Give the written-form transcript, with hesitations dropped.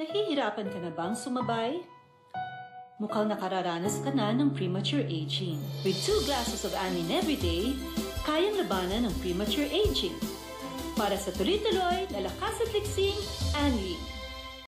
Nahihirapan ka na bang sumabay? Mukhang nakararanas ka na ng premature aging. With 2 glasses of Anlin every day, kayang labanan ng premature aging. Para sa tuloy-tuloy na lakas at liksing, Anlin.